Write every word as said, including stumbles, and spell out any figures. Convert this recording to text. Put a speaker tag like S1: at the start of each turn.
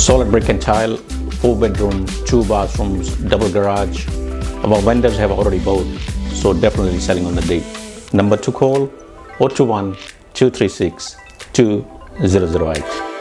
S1: Solid brick and tile, four bedroom, two bathrooms, double garage. Our vendors have already bought, so definitely selling on the day. Number to call, zero two one, two three six, two zero zero eight.